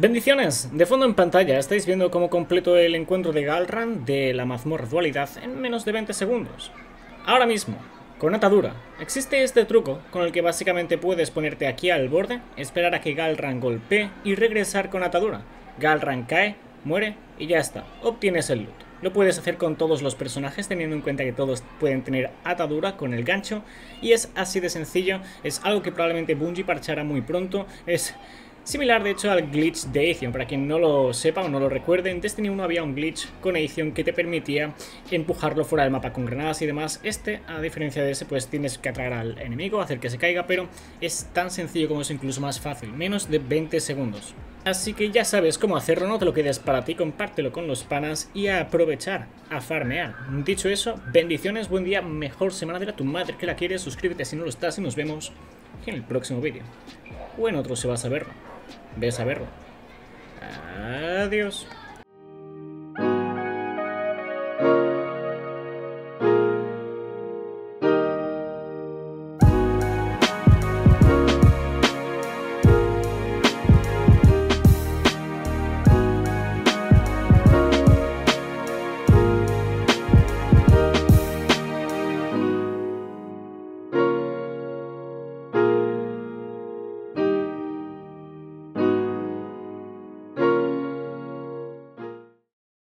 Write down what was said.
Bendiciones, de fondo en pantalla estáis viendo cómo completo el encuentro de Galran de la mazmorra dualidad en menos de 20 segundos. Ahora mismo, con atadura, existe este truco con el que básicamente puedes ponerte aquí al borde, esperar a que Galran golpee y regresar con atadura. Galran cae, muere y ya está, obtienes el loot. Lo puedes hacer con todos los personajes teniendo en cuenta que todos pueden tener atadura con el gancho y es así de sencillo, es algo que probablemente Bungie parchará muy pronto, es similar de hecho al glitch de Aethion. Para quien no lo sepa o no lo recuerde, en Destiny 1 había un glitch con Aethion que te permitía empujarlo fuera del mapa con granadas y demás. A diferencia de ese, pues tienes que atraer al enemigo, hacer que se caiga, pero es tan sencillo como eso, incluso más fácil, menos de 20 segundos. Así que ya sabes cómo hacerlo, no te lo quedes para ti, compártelo con los panas y a aprovechar, a farmear. Dicho eso, bendiciones, buen día, mejor semana de tu madre que la quieres, suscríbete si no lo estás y nos vemos en el próximo vídeo. O en otro si vas a verlo. Ves a verlo. Adiós.